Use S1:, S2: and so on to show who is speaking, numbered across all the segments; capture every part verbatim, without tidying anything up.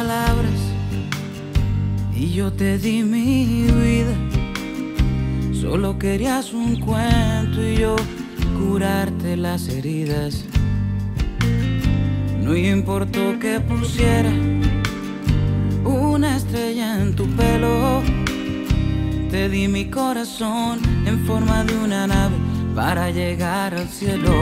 S1: palabras y yo te di mi vida. Solo querías un cuento y yo curarte las heridas. No importó que pusiera una estrella en tu pelo. Te di mi corazón en forma de una nave para llegar al cielo.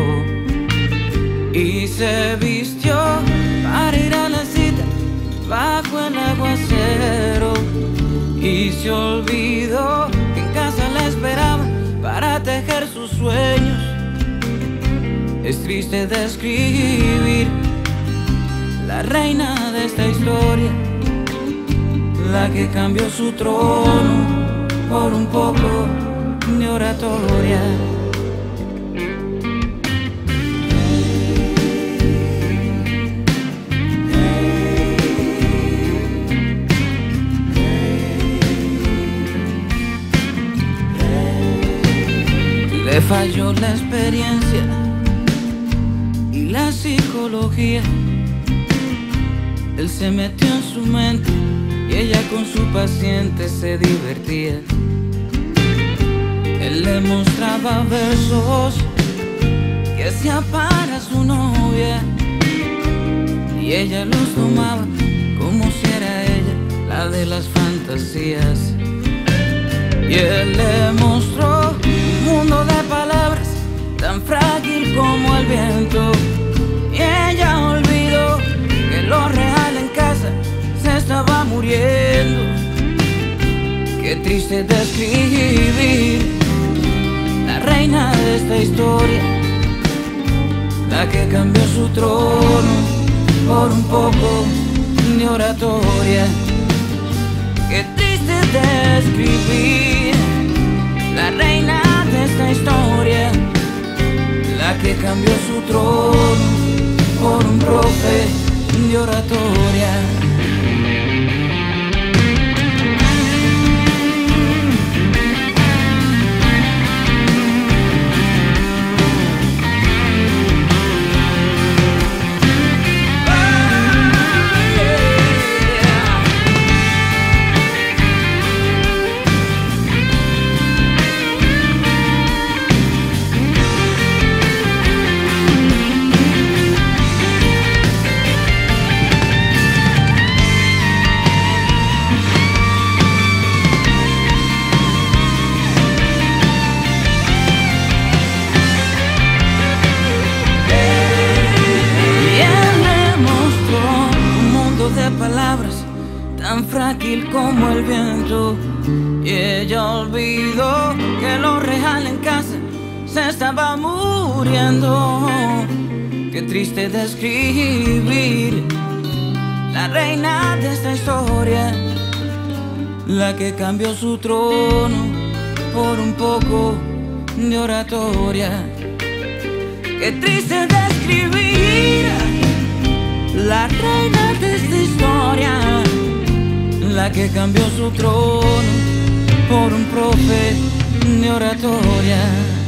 S1: Y se vistió para ir a la cita bajo el aguacero. Y se olvidó que en casa la esperaba para tejer sus sueños. Es triste describir la reina de esta historia, la que cambió su trono por un poco de oratoria. Le falló la experiencia y la psicología. Él se metió en su mente y ella con su paciente se divertía. Él le mostraba versos que hacía para su novia y ella los tomaba como si era ella la de las fantasías. Y él le mostró un mundo de palabras tan frágil como el viento. Y ella olvidó que lo real en casa se estaba muriendo. Qué triste describir la reina de esta historia, la que cambió su trono por un poco de oratoria. Qué triste describir la reina de esta historia, la que cambió su trono por un profe de oratoria. Palabras tan frágil como el viento. Y ella olvidó que lo real en casa se estaba muriendo. Qué triste describir la reina de esta historia, la que cambió su trono por un poco de oratoria. Qué triste describir la reina de esta historia, la que cambió su trono por un profe de oratoria.